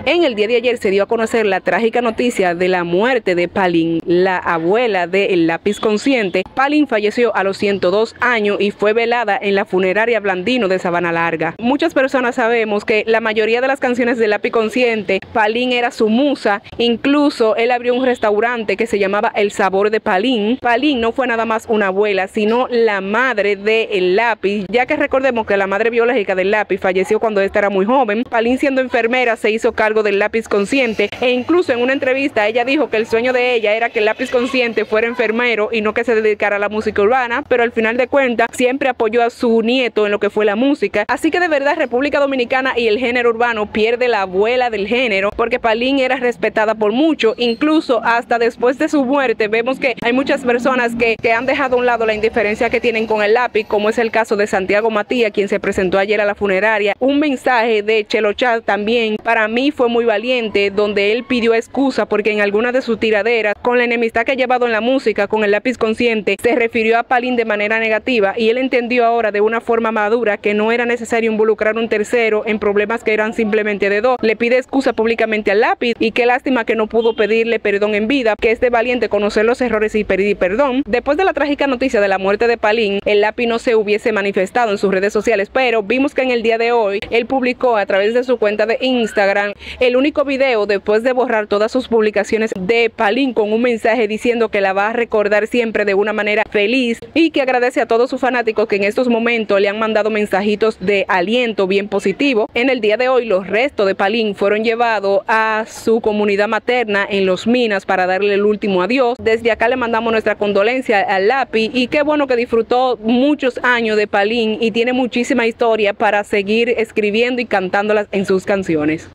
En el día de ayer se dio a conocer la trágica noticia de la muerte de Palín, la abuela de El Lápiz Consciente. Palín falleció a los 102 años y fue velada en la funeraria Blandino de Sabana Larga. Muchas personas sabemos que la mayoría de las canciones de Lápiz Consciente, Palín era su musa. Incluso él abrió un restaurante que se llamaba El Sabor de Palín. Palín no fue nada más una abuela, sino la madre de El Lápiz, ya que recordemos que la madre biológica del Lápiz falleció cuando ésta era muy joven. Palín, siendo enfermera, se hizo cargo del Lápiz Consciente, e incluso en una entrevista ella dijo que el sueño de ella era que el Lápiz Consciente fuera enfermero y no que se dedicara a la música urbana, pero al final de cuentas siempre apoyó a su nieto en lo que fue la música. Así que de verdad República Dominicana y el género urbano pierde la abuela del género, porque Palín era respetada por mucho. Incluso hasta después de su muerte vemos que hay muchas personas que han dejado a un lado la indiferencia que tienen con el Lápiz, como es el caso de Santiago Matías, quien se presentó ayer a la funeraria. Un mensaje de Chelo Chat también para mí fue muy valiente, donde él pidió excusa porque en alguna de sus tiraderas, con la enemistad que ha llevado en la música con el Lápiz Consciente, se refirió a Palín de manera negativa, y él entendió ahora de una forma madura que no era necesario involucrar un tercero en problemas que eran simplemente de dos. Le pide excusa públicamente al Lápiz, y qué lástima que no pudo pedirle perdón en vida, que es de valiente conocer los errores y pedir perdón. Después de la trágica noticia de la muerte de Palín, el Lápiz no se hubiese manifestado en sus redes sociales, pero vimos que en el día de hoy él publicó a través de su cuenta de Instagram el único video después de borrar todas sus publicaciones de Palín, con un mensaje diciendo que la va a recordar siempre de una manera feliz, y que agradece a todos sus fanáticos que en estos momentos le han mandado mensajitos de aliento bien positivo. En el día de hoy los restos de Palín fueron llevados a su comunidad materna en Los Minas para darle el último adiós. Desde acá le mandamos nuestra condolencia al Lápiz, y qué bueno que disfrutó muchos años de Palín y tiene muchísima historia para seguir escribiendo y cantándolas en sus canciones.